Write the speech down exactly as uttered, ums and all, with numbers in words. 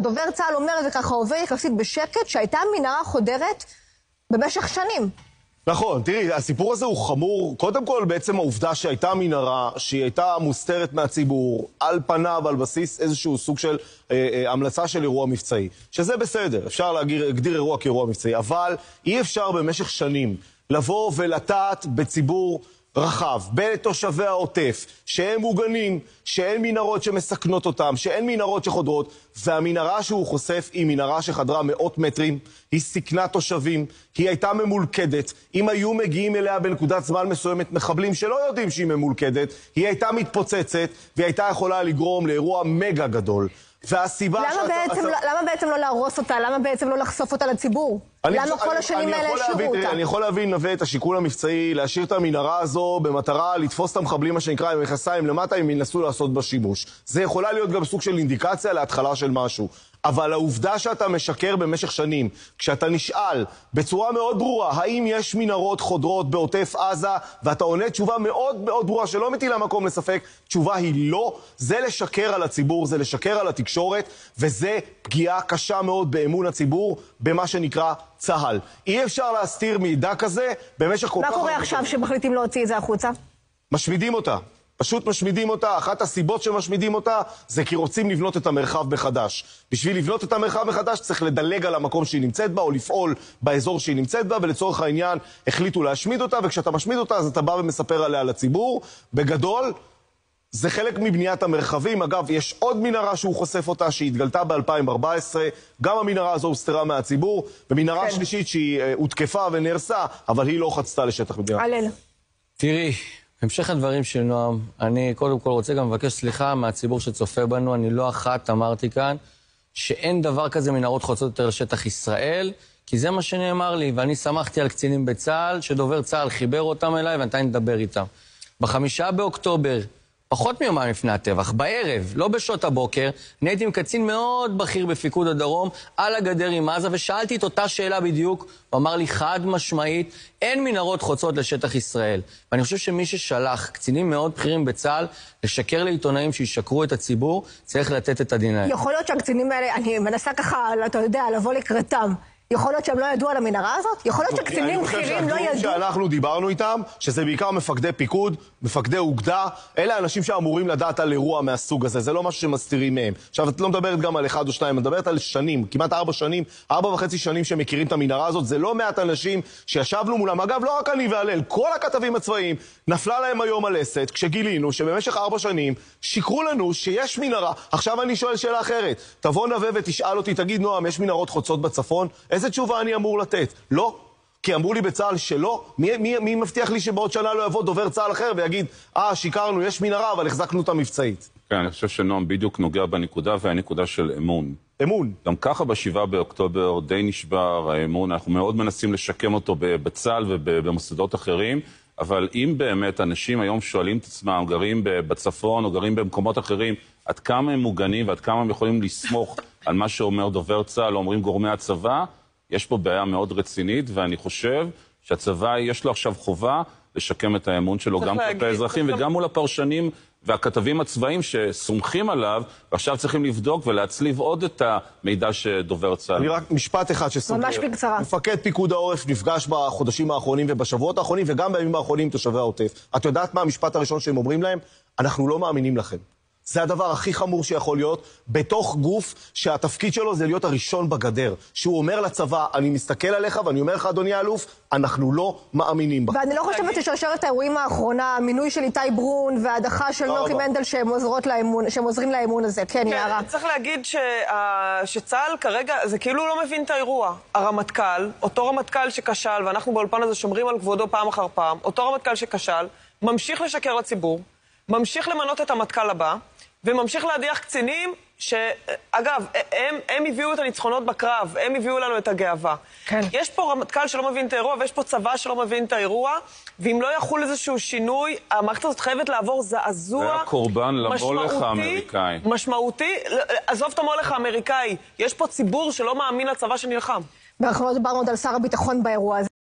דובר צה"ל אומר, וככה עובר יחסית בשקט, שהייתה מנהרה חודרת במשך שנים. נכון, תראי, הסיפור הזה הוא חמור. קודם כל, בעצם העובדה שהייתה מנהרה, שהיא הייתה מוסתרת מהציבור, על פניו, על בסיס איזשהו סוג של אה, אה, המלצה של אירוע מבצעי. שזה בסדר, אפשר להגדיר אירוע כאירוע מבצעי, אבל אי אפשר במשך שנים לבוא ולטעת בציבור רחב, בתושבי העוטף, שהם מוגנים, שאין מנהרות שמסכנות אותם, שאין מנהרות שחודרות, והמנהרה שהוא חושף היא מנהרה שחדרה מאות מטרים, היא סיכנה תושבים, היא הייתה ממולכדת, אם היו מגיעים אליה בנקודת זמן מסוימת מחבלים שלא יודעים שהיא ממולכדת, היא הייתה מתפוצצת, והיא הייתה יכולה לגרום לאירוע מגה גדול. והסיבה למה, שאתה, בעצם, אתה... לא, למה בעצם לא להרוס אותה? למה בעצם לא לחשוף אותה לציבור? למה אני, כל אני, השנים אני האלה השאירו אותה? אני יכול להבין, נווה, את השיקול המבצעי, להשאיר את המנהרה הזו במטרה לתפוס את המחבלים, מה שנקרא, עם מכסיים למטה, הם ינסו לעשות בה שימוש. זה יכולה להיות גם סוג של אינדיקציה להתחלה של משהו. אבל העובדה שאתה משקר במשך שנים, כשאתה נשאל בצורה מאוד ברורה, האם יש מנהרות חודרות בעוטף עזה, ואתה עונה תשובה מאוד מאוד ברורה, שלא מטילה מקום לספק, תשובה היא לא, זה לשקר על הציבור, זה לשקר על התקשורת, וזה פגיעה קשה מאוד באמון הציבור, במה שנקרא צה"ל. אי אפשר להסתיר מידע כזה במשך כל כך... מה קורה עכשיו שמחליטים להוציא את זה החוצה? משמידים אותה. פשוט משמידים אותה. אחת הסיבות שמשמידים אותה זה כי רוצים לבנות את המרחב מחדש. בשביל לבנות את המרחב מחדש צריך לדלג על המקום שהיא נמצאת בה, או לפעול באזור שהיא נמצאת בה, ולצורך העניין החליטו להשמיד אותה, וכשאתה משמיד אותה אז אתה בא ומספר עליה לציבור. בגדול, זה חלק מבניית המרחבים. אגב, יש עוד מנהרה שהוא חושף אותה, שהיא התגלתה ב-אלפיים וארבע עשרה. גם המנהרה הזו הוסתרה מהציבור. במנהרה כן. שלישית שהיא uh, הותקפה ונהרסה, אבל היא לא חצתה לשטח מדינה. הלל. תראי, המשך הדברים של נועם, אני קודם כל רוצה גם לבקש סליחה מהציבור שצופה בנו. אני לא אחת אמרתי כאן שאין דבר כזה מנהרות חוצות יותר לשטח ישראל, כי זה מה שנאמר לי, ואני שמחתי על קצינים בצה"ל, שדובר צה"ל חיבר אותם אליי ואני נדבר איתם. בחמישה באוקטובר, פחות מיומיים לפני הטבח, בערב, לא בשעות הבוקר, אני הייתי עם קצין מאוד בכיר בפיקוד הדרום, על הגדר עם עזה, ושאלתי את אותה שאלה בדיוק, הוא אמר לי חד משמעית, אין מנהרות חוצות לשטח ישראל. ואני חושב שמי ששלח קצינים מאוד בכירים בצה"ל, לשקר לעיתונאים שישקרו את הציבור, צריך לתת את הדין האלה. יכול להיות שהקצינים האלה, אני מנסה ככה, אתה יודע, לבוא לקראתם. יכול להיות שהם לא ידעו על המנהרה הזאת? יכול להיות שקצינים בכירים לא ידעו? אני חושב שאנחנו דיברנו איתם, שזה בעיקר מפקדי פיקוד, מפקדי אוגדה, אלה האנשים שאמורים לדעת על אירוע מהסוג הזה, זה לא משהו שמסתירים מהם. עכשיו, את לא מדברת גם על אחד או שניים, את מדברת על שנים, כמעט ארבע שנים, ארבע וחצי שנים שמכירים את המנהרה הזאת, זה לא מעט אנשים שישבנו מולם. אגב, לא רק אני והלל, כל הכתבים הצבאיים, נפלה להם היום הלסת, כשגילינו שבמשך ארבע שנים שיקרו לנו שיש מנהרה. עכשיו אני שואל שאלה אחרת, תבוא נווה ותשאל אותי, תגיד נועם, יש מנהרות חוצות בצפון? איזה תשובה אני אמור לתת? לא. כי אמרו לי בצה"ל שלא. מי, מי, מי מבטיח לי שבעוד שנה לא יבוא דובר צה"ל אחר ויגיד, אה, שיקרנו, יש מנהרה, אבל החזקנו אותה מבצעית. כן, אני חושב שנועם בדיוק נוגע בנקודה, והנקודה של אמון. אמון. גם ככה בשבעה באוקטובר די נשבר האמון, אנחנו מאוד מנסים לשקם אותו בצה"ל ובמוסדות אחרים, אבל אם באמת אנשים היום שואלים את עצמם, גרים בצפון או גרים במקומות אחרים, עד כמה הם מוגנים ועד כמה הם יכולים לסמוך על מה שאומר דובר צה"ל או אומרים גורמי הצבא, יש פה בעיה מאוד רצינית, ואני חושב שהצבא יש לו עכשיו חובה לשקם את האמון שלו גם כלפי האזרחים וגם מול הפרשנים והכתבים הצבאיים שסומכים עליו, ועכשיו צריכים לבדוק ולהצליב עוד את המידע שדובר צה"ל. אני רק משפט אחד שסוגר. ממש בקצרה. מפקד פיקוד העורף נפגש בחודשים האחרונים ובשבועות האחרונים וגם בימים האחרונים תושבי העוטף. את יודעת מה המשפט הראשון שהם אומרים להם? אנחנו לא מאמינים לכם. זה הדבר הכי חמור שיכול להיות בתוך גוף שהתפקיד שלו זה להיות הראשון בגדר. שהוא אומר לצבא, אני מסתכל עליך ואני אומר לך, אדוני האלוף, אנחנו לא מאמינים בך. ואני לא חושבת ששרשרת האירועים האחרונה, המינוי של איתי ברון וההדחה של נוחי מנדל שהם עוזרים לאמון הזה. כן, יערה. צריך להגיד שצה"ל כרגע, זה כאילו לא מבין את האירוע. הרמטכ"ל, אותו רמטכ"ל שכשל, ואנחנו באולפן הזה שומרים על כבודו פעם אחר פעם, אותו רמטכ"ל שכשל, ממשיך לשקר לציבור, ממשיך למנות את המטכ"ל הבא, וממשיך להדיח קצינים שאגב, הם, הם הביאו את הניצחונות בקרב, הם הביאו לנו את הגאווה. כן. יש פה רמטכ"ל שלא מבין את האירוע, ויש פה צבא שלא מבין את האירוע, ואם לא יחול איזשהו שינוי, המערכת הזאת חייבת לעבור זעזוע זה הקורבן למולך האמריקאי. משמעותי, עזוב את המולך האמריקאי, יש פה ציבור שלא מאמין לצבא שנלחם. ואנחנו לא דיברנו עוד על שר הביטחון באירוע הזה.